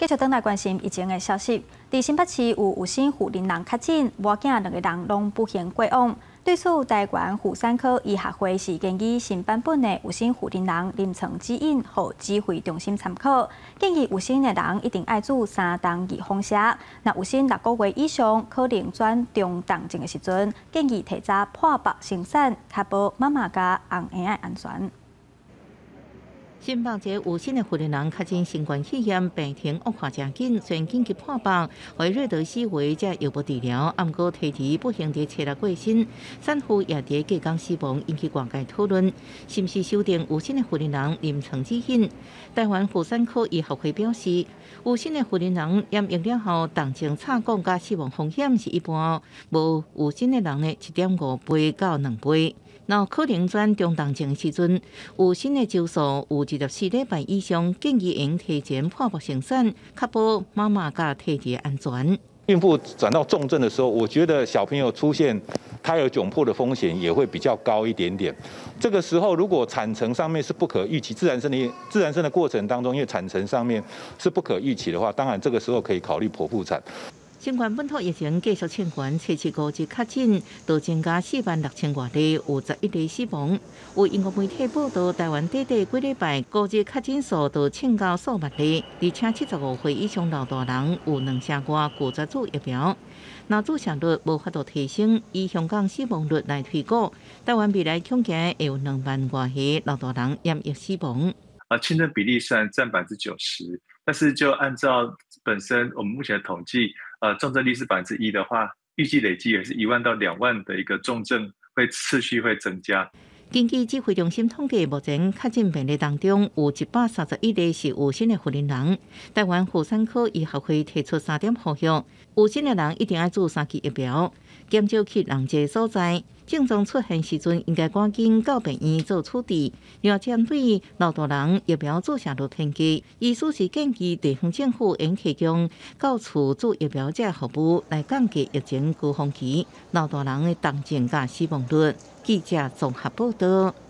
继续转来关心疫情的消息。伫新北市有新富林人确诊，母囝2个人拢不幸过往。对此，台湾妇产科医学会是建议新版本的有新富林人临床指引，互指挥中心参考。建议有新的人一定爱煮3档预防食。那有新6个月以上，可能转中重症的时阵，建议提早破腹生产，确保妈妈甲红婴儿安全。 新北市有新的妇人确诊新冠肺炎，病情恶化真紧，虽然紧急破腹，为瑞德西韦才药物治疗，暗过提提不幸地切了过身，产妇也伫隔天死亡，引起外界讨论，是不是修订有新的妇人临床指引？台湾妇产科医学会表示，有新的妇人染疫了后，重症插管加死亡风险是一般无有新的人的1.5倍到2倍。 那可能转中重症的时阵，有新的周数有24礼拜以上，建议应提前破腹生产，确保妈妈甲胎儿安全。 孕妇转到重症的时候，我觉得小朋友出现胎儿窘迫的风险也会比较高一点点。这个时候，如果产程上面是不可预期，自然生的过程当中，因为产程上面是不可预期的话，当然这个时候可以考虑剖腹产。 新冠本土疫情继续升悬，初期5日确诊都增加46000多例，有11例死亡。有英国媒体报道，台湾短几礼拜5日确诊数都增到数万例，而且75岁以上老大人有2成多拒绝注疫苗。那注射率无法度提升，以香港死亡率来推估，台湾未来恐惊会有2万多例老大人染疫死亡。 轻症比例虽然占90%，但是就按照本身我们目前的统计，重症率是1%的话，预计累计也是1万到2万的一个重症会持续会增加。 根据指挥中心统计，目前确诊病例当中有131例是有新的妇人。台湾妇产科医学会提出3点呼吁：有新的人一定要注3剂疫苗，减少去人济所在。 症状出现时阵，应该赶紧到病院做处置。另外，针对老大人疫苗注射率偏低，医师是建议地方政府应提供到厝注疫苗这服务，来降低疫情高峰期老大人的重症甲死亡率。记者综合报道。